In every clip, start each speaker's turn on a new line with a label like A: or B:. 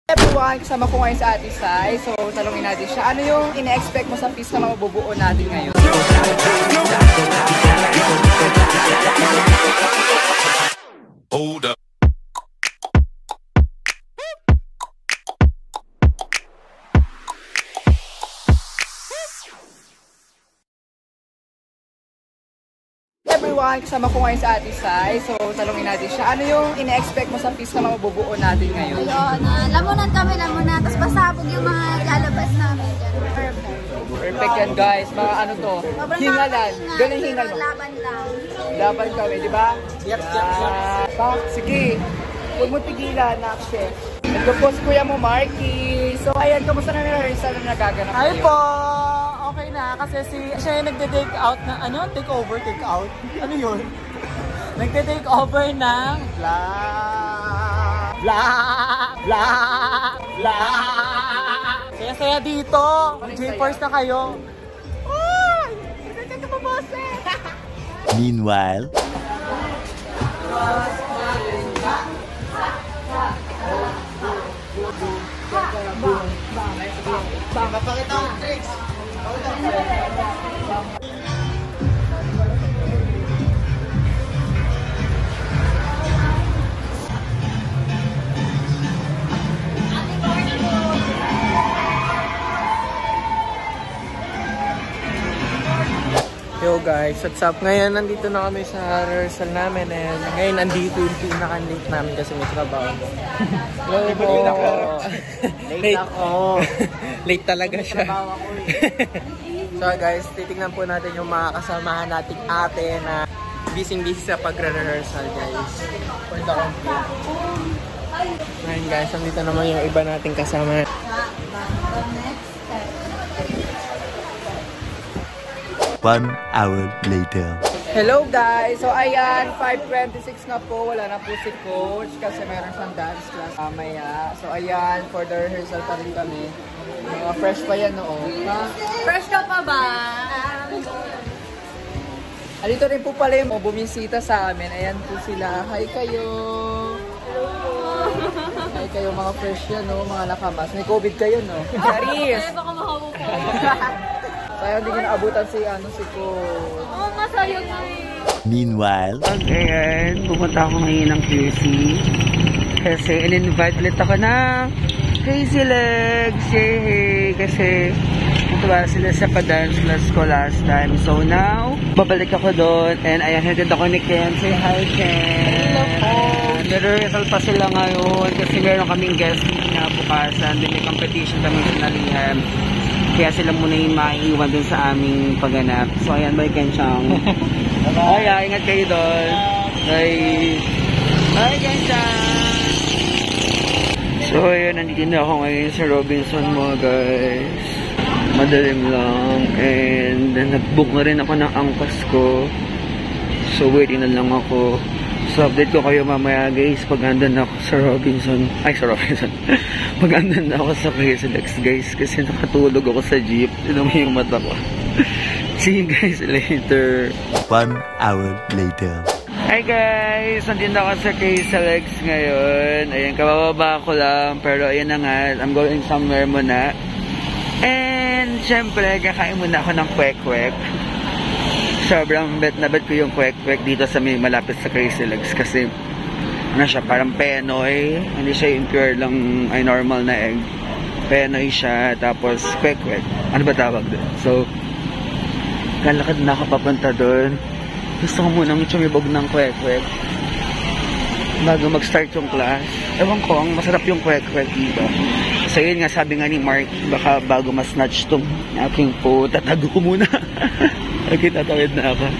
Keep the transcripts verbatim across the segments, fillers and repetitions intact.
A: Everyone, kasama ko ngayon sa Ate Sai. So, talungin natin siya. Ano yung ina-expect mo sa feast na mabubuo natin ngayon? Hold up. Everyone, kasama ko ngayon sa Ate Sai. So, talungin natin siya. Ano yung ina-expect mo sa feast na mabubuo natin ngayon?
B: Ayun, uh, lamunan kami, lamunan. Tapos pasabog yung mga lalabas namin. Perfect.
A: Perfect yan, guys. Mga ano to? Hingalan. Ganun hingal mo.
B: Laban lang.
A: Laban kami, di ba?
C: Yep, yep, yep.
A: Uh, sige. Huwag mo tigilan, Nakshe. Nagpo-post kuya mo, Marky. So, ayan, kamusta na rehearsal na nagaganap?
C: Hi po! Okay na, kasi si, siya yung nagde-take out na, ano? Take over, take out? Ano yun? Nagde-take over ng vlog, vlog, vlog, vlog. Saya-saya dito. J-Force na kayo. Uy! Hindi ka pa boses!
D: Meanwhile,
C: Baka pakita ang tricks.
E: Yo guys, what's up? Ngayon nandito na kami sa rehearsal namin and ngayon nandito yung pinaka-late namin kasi may trabaho. Hello po! Late ako! Late talaga siya. So guys, titignan po natin yung mga kasamahan nating ate na busy-busy sa pagre-rehearsal guys. For the complete. Ngayon guys, nandito naman yung iba nating kasama.
D: one hour later.
A: Hello guys! So ayan, five twenty-six na po. Wala na po si Coach kasi meron siyang dance class mamaya. So ayan, for the rehearsal pa rin kami. Mga fresh pa yan noon. Ha?
B: Fresh ka pa ba?
A: Alito rin po pala yung bumisita sa amin. Ayan po sila. Hi kayo! Hi kayo mga fresh yan, no? Mga nakamas. May COVID kayo, no? Charis!
B: Ay, baka mahawa ko.
A: Sayang hindi ko naabutan si, ano, si Coach.
B: Oo, oh, masayang nga eh.
D: Meanwhile,
F: Ayan, pupunta ako ngayon ng Q C kasi in-invite ulit ako ng Crazy Legs. Yay! Kasi natuwa sila sa pa-dance class ko last time. So now, babalik ako doon and ayan, hagad ako ni Ken. Say hi, Ken! Nare-rehearsal pa sila ngayon kasi meron kaming guest na bukasan. Then may competition kami sinalihan. Kaya sila muna yung maiiwan dun sa aming pagganap. So ayan, balikan siyang. Ay, ay, ingat kayo doon. Bye. Bye, Kenchang. So ayan, nandito na ako ngayon sa Robinson mga guys. Madalim lang. And nag-book na rin ako ng angkas ko. So waiting na lang ako. So update ko kayo mamaya guys pag andan ako sa Robinson. Ay, sa Robinson. Pag andan ako sa Crazy Legs guys kasi nakatulog ako sa jeep. Tinan mo yung mata ko. See you guys later.
D: one hour later.
F: Hi guys! Nandito ako sa Crazy Legs ngayon. Ayan, kabababa ko lang. Pero ayan na nga, I'm going somewhere muna. And syempre, kakain muna ako ng kwek-kwek. Sobrang bet na bet ko yung kwek-kwek dito sa may malapit sa Crazy Legs kasi ano siya, parang penoy. Hindi siya yung pure lang ay normal na egg. Penoy siya, tapos kwek-kwek. Ano ba tawag doon? So, kalakad na ako papunta doon. Gusto ko munang tsumibog ng kwek-kwek bago mag-start yung class. Ewan ko, ang masarap yung kwek-kwek dito. So yun nga, sabi nga ni Mark, baka bago ma-snatch tong aking po, tatago ko muna. Okay, tatawid na ako.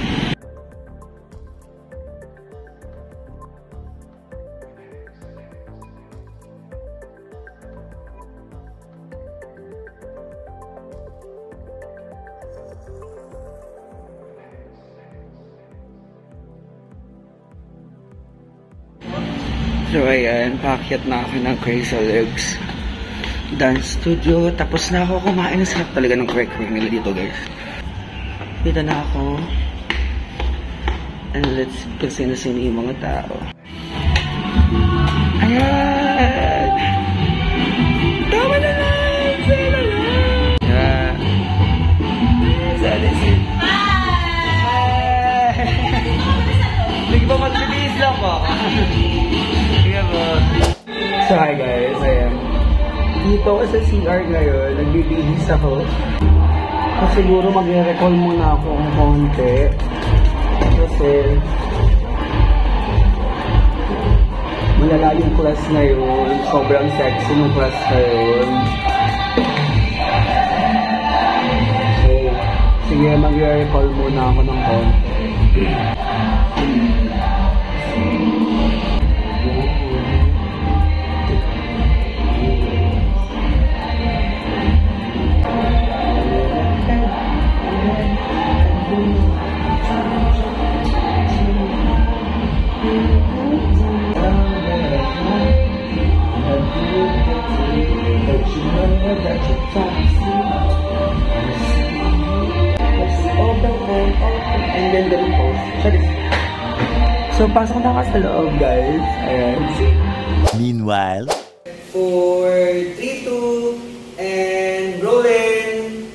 F: So ayan, paakyat na ako ng Crazy Legs Dance Studio. Tapos na ako kumain. Sarap talaga ng kwek-kwek nila dito guys. Dito na ako. And let's see kung sino-sino yung mga tao. Ayan! So hi guys, ayan. Dito ako sa C R ngayon, nagbibihis ako. So siguro magre-recall muna ako ng konti. Kasi malala yung class ngayon. Sobrang sexy ng class ngayon. So, sige, magre-recall muna ako ng konti. So, pasok na ka sa loob, guys. Ayan.
D: Meanwhile,
F: four, three, two, and rolling!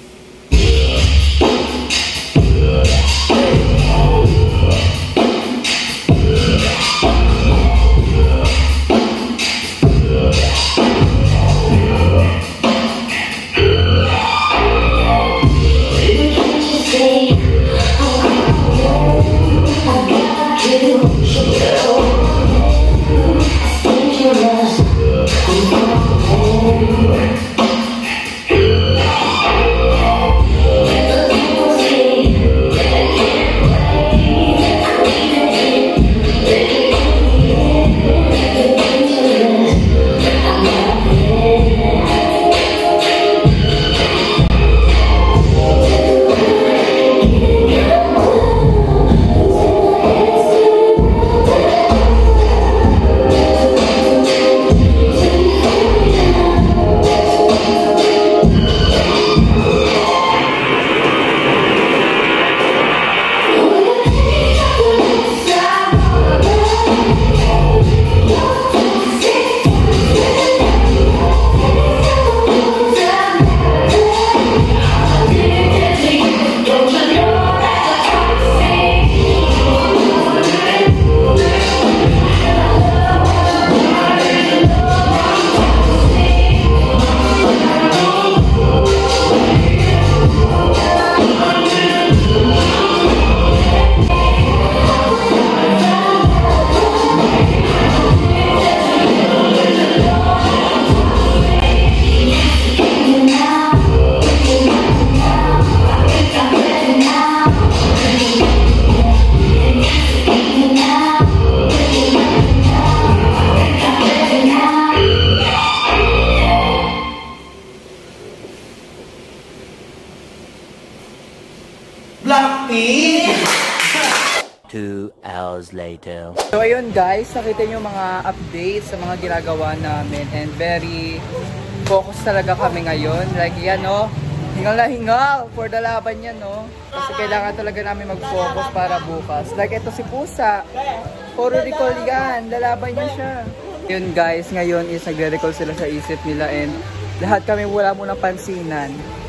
D: two hours later.
A: So ayun guys, nakita nyo mga updates sa mga ginagawa namin and very focus talaga kami ngayon. Like yan no, hingal na hingal for the laban yan no. Kasi kailangan talaga namin mag-focus para bukas. Like ito si Pusa, puro recall yan, lalaban niya siya. Yun guys, ngayon is nagre-recall sila sa isip nila and lahat kami wala munang pansinan.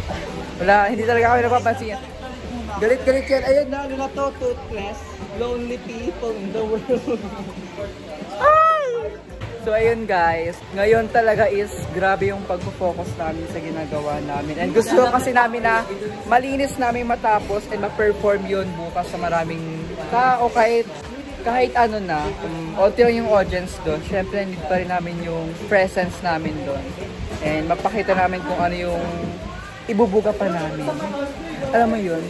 A: Wala, hindi talaga kami napapansin. Galit-galit yan. Ayun na, ano na to, toothless. Lonely people in the world. Ay! So ayun guys, ngayon talaga is grabe yung pag-focus namin sa ginagawa namin. And gusto kasi namin na malinis namin matapos and ma-perform yun bukas sa maraming tao kahit kahit ano na, um, onti lang yung audience doon. Syempre, need pa rin namin yung presence namin doon. And mapakita namin kung ano yung ibubuga pa namin. Alam mo yun?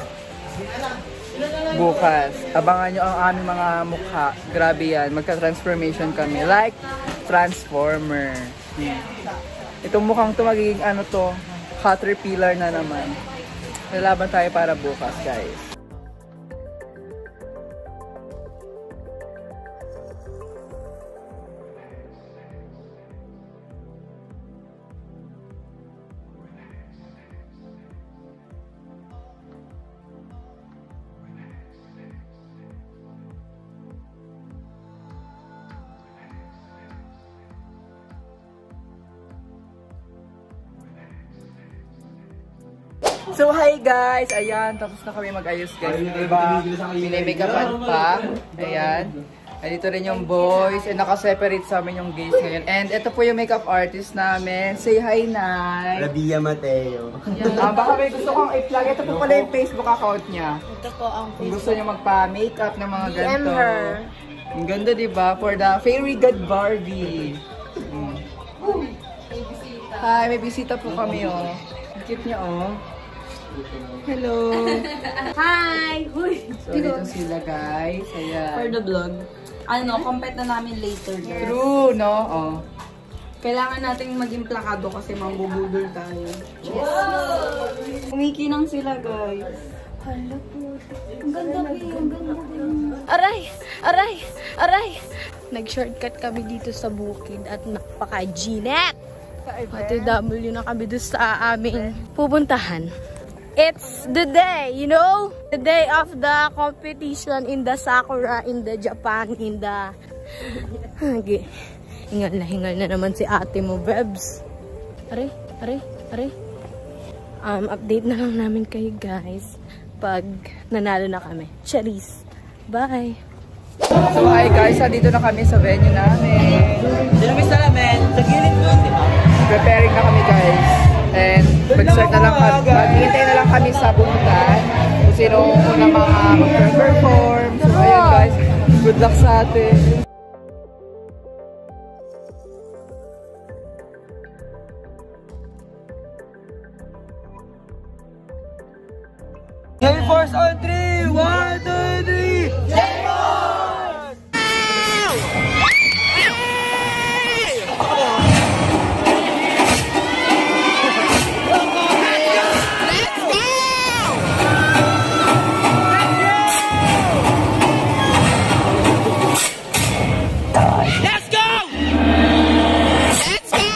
A: Bukas, abangan nyo ang aming mga mukha. Grabe yan, magka-transformation kami. Like, Transformer. Hmm. Itong mukhang to magiging ano to, Caterpillar na naman. Lalaban tayo para bukas, guys. So hi guys! Ayan, tapos na kami mag-ayos guys. Diba? Pinay-makeupan pa. Ayan. Ay, dito rin yung boys. And naka-separate sa amin yung gays ngayon. And ito po yung makeup artist namin. Say hi, Nay.
E: Rabia Mateo.
A: Ah, baka may gusto kong i-plug. Ito po pala yung Facebook account niya.
B: Ito po ang
A: Kung gusto niya magpa-makeup ng mga
B: D M
A: ganito.
B: her.
A: Ang ganda, diba? For the Fairy God Barbie. Hmm. Hi, may bisita po kami, oh. Ang cute niya, oh. Hello.
B: Hi! Uy!
A: So, dito sila, guys. Ayan.
B: For the vlog. Ano, compete na namin later, guys.
A: True, no? Oh.
B: Kailangan nating maging plakado kasi mambubudol tayo. Yes. Umikinang sila, guys. Hala po. Ang ganda po. Ang ganda po. Aray! Aray! Aray! Nag-shortcut kami dito sa bukid at napaka-ginet! Pati W na kami doon sa aming pupuntahan. It's the day, you know? The day of the competition in the Sakura, in the Japan, in the... Okay. Hingal na hingal na naman si ate mo, Bebs. Aray, aray, aray. Um, update na lang namin kayo, guys. Pag nanalo na kami. Charis. Bye!
A: So, hi guys. Dito na kami sa venue namin.
C: Sino may salamin? Sa gilid mo, di ba?
A: Preparing na kami, guys. And mag-start na lang kami. Maghihintay na lang kami sa bunutan. Kung sino unang mga mag-perform. So, ayun guys. Good luck sa atin.
C: J-Force on three! one, two, three! J-Force! Let's go! Let's go!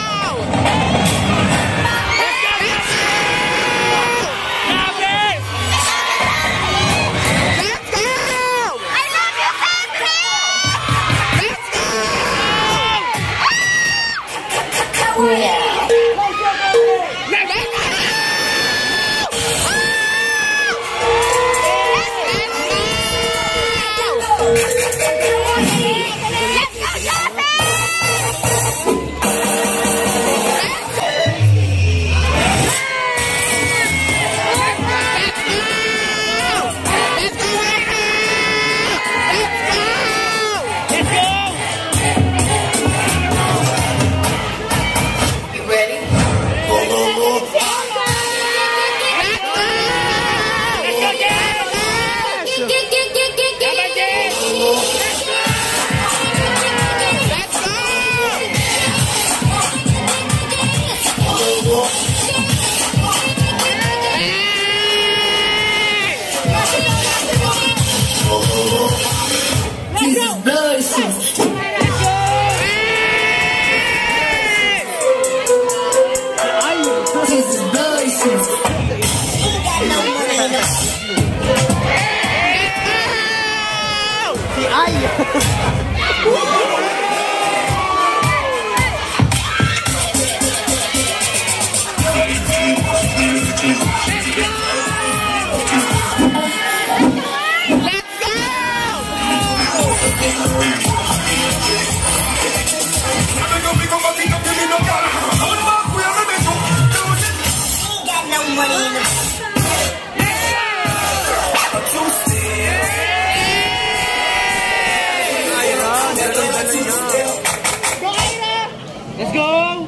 C: Let's go!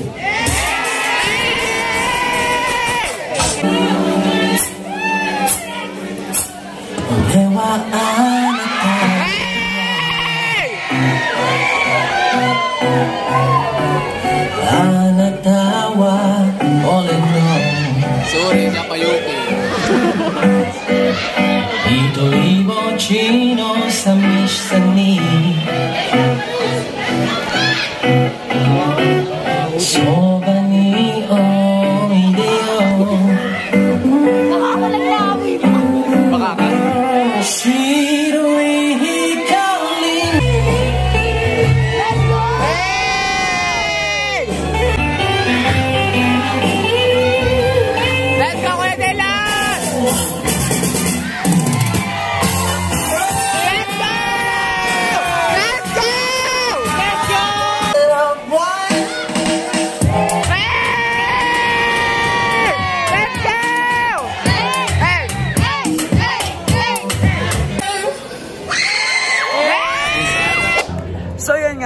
E: Sorry, Japayuki.
G: Ito'y chino sa mishani. Soba ni o ideo.
E: Baka ka?
G: Shiro'y hikaling.
B: Let's go!
A: Let's go, Kuya Dylan!
B: Let's go!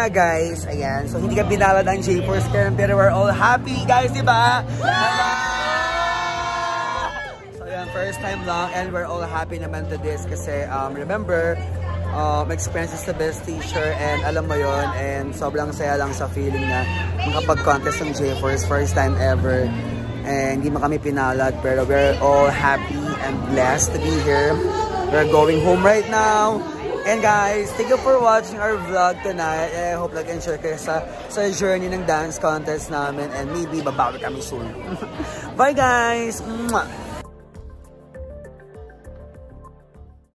F: guys, ayan. So, hindi ka binalad ang J-Force Karen, pero we're all happy, guys, di ba? So, ayan, first time lang, and we're all happy naman to this kasi, um, remember, um, experience is the best teacher, and alam mo yon, and sobrang saya lang sa feeling na makapag-contest ng J-Force, first time ever. And hindi mo kami pinalad, pero we're all happy and blessed to be here. We're going home right now. And guys, thank you for watching our vlog tonight. I hope nag-enjoy kayo sa, sa journey ng dance contest namin. And maybe babawi kami soon. Bye guys! Mwah!